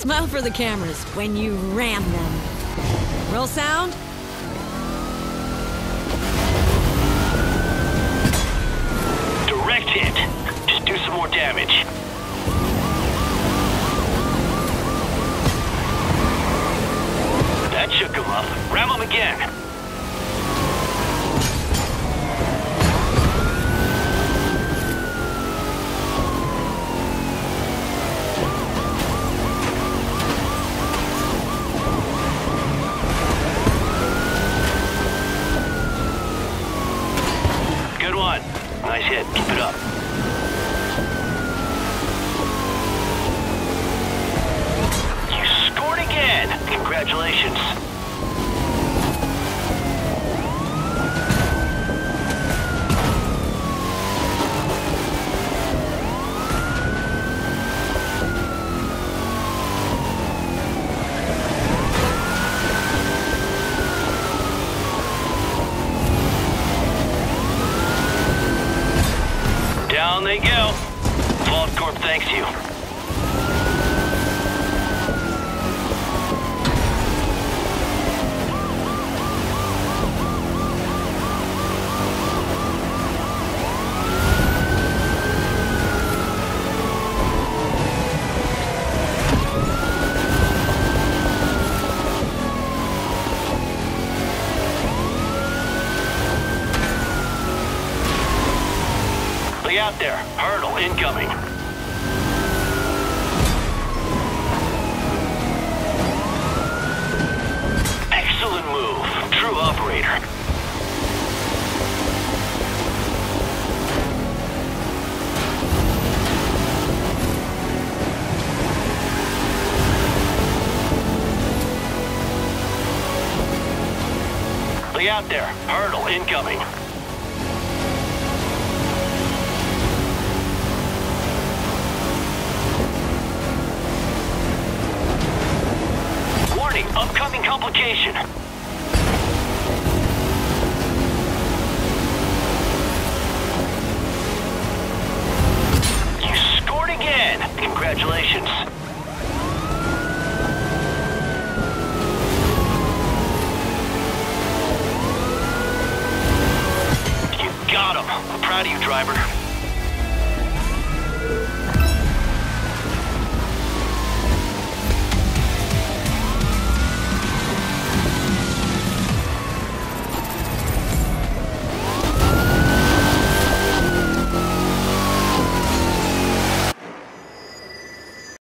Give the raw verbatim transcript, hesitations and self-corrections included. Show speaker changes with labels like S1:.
S1: Smile for the cameras when you ram them. Roll sound.
S2: Direct hit. Just do some more damage. That shook him up. Ram him again. Good one. Nice hit. Keep it up. You scored again. Congratulations. Down they go. Vault Corp thanks you. Look out there. Hurdle incoming. Excellent move. True operator. Look out there. Hurdle incoming. Upcoming complication. You scored again. Congratulations. You got him. I'm proud of you, driver.